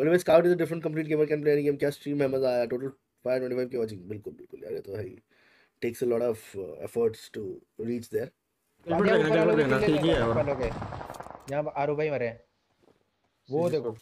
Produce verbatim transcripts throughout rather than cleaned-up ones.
When Scout is a different complete gamer can play any game. क्या stream है, मजा आया, टोटल फाइव ट्वेंटी फाइव के watching. बिल्कुल बिल्कुल यार, ये तो है ही, takes a lot of efforts to reach there. पाजी देखना ऊपर वालों की देखना किल ले सीजी है लेना और ऊपर वालों के। यहाँ आरू भाई मरे हैं। वो देखो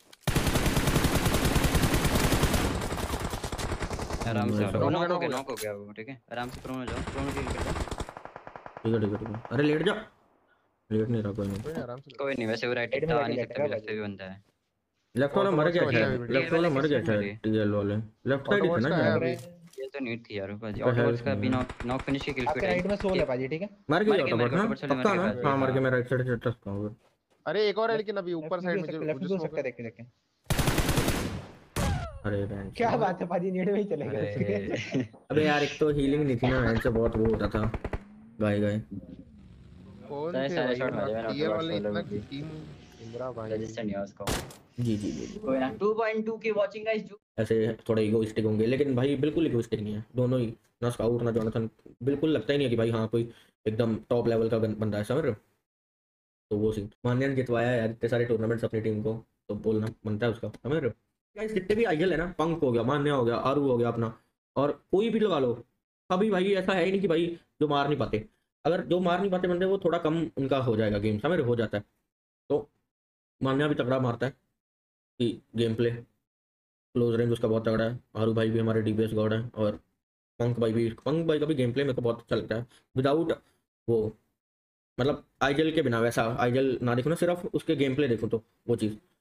आराम से प्रोनो नॉक हो गया, नॉक हो गया वो, ठीक है आराम से प्रोनो जाओ, प्रोनो किल कर दो। ठीक है ठीक है ठीक है। अरे लेट जा, लेट नहीं रहा कोई नहीं, कोई नहीं आराम से कोई नहीं, वैसे वो राइट साइड में था जाके नहीं लेटेगा सकता, लेफ्ट भाई। से भी बनता है। लेफ्ट वाला मर गया ऑटोमैटिक शायद, है, लेफ्ट वाला मर गया किस शायद, में टीएल वाले लेफ्ट साइड ही थे ना ऑटोमैटिक है शायद। अभी। ये तो नीट थी यार भाजी, उसका ऑटोबॉट्स health का नहीं भी है। नॉक नॉक फिनिश की किल आपके राइट में सोल है पाजी, ठीक है। मर गई मर गए, ऑटोबॉट मर गए, ना, ऑटोबॉट्स वाले पक्का मर ना? गए हाँ मर भाई, गया, मैं राइट साइड से टच हूँ। अरे एक और है लेकिन अभी ऊपर साइड में जो लेफ्ट जो में स्मोक सकते, है। लेफ्ट में सकते हैं। अरे बहन क्या बात है पाजी, नीड में ही चले गए उसके। अरे अबे यार एक तो हीलिंग नहीं थी ना, बहन से बहुत वो हो रहा था, गाय गाय। कौन सारे थे सारे भाई शॉट मारे मैंने टीयर ऑटोबॉट्स वाले, वाले इतना को भी, टीम इंदिरा भाई। रजिस्टर नहीं है उसको। जी जी जी। कोई ना, टू पॉइंट टू की वाचिंग गाइस। जो ऐसे थोड़े इगोइस्टिक होंगे, लेकिन भाई बिल्कुल इगोइस्टिक नहीं है दोनों ही, ना स्काउट ना जोनाथन। बिल्कुल लगता ही नहीं है कि भाई हाँ कोई एकदम टॉप लेवल का बन- बंदा है, समझ रहे हो? तो वो सीन मान्या ने जितवाया यार इतने सारे टूर्नामेंट्स अपनी टीम को, तो बोलना बनता है उसका, समझ रहे हो? गाइस जितने भी आईएल है ना, पंक हो गया, मान्या हो गया, आरू हो गया अपना, और कोई भी लगा लो, कभी भाई ऐसा है ही नहीं कि भाई जो मार नहीं पाते। अगर जो मार नहीं पाते बंदे वो थोड़ा कम उनका हो जाएगा गेम, समझ रहे हो? हो जाता है। तो मान्या भी तगड़ा मारता है कि गेम प्ले क्लोज रेंज उसका बहुत तगड़ा है। आरू भाई भी हमारे डीपीएस गॉड है, और पंक भाई भी, पंक भाई का भी गेम प्ले मेरे को बहुत अच्छा लगता है विदाउट वो, मतलब आईजेल के बिना। वैसा आईजेल ना देखो ना, सिर्फ उसके गेम प्ले देखो तो वो चीज़